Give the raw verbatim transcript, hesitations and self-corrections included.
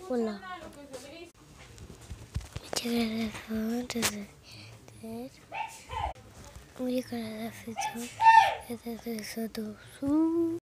Una. Llegar a la antes de muy cara de afección, es de eso.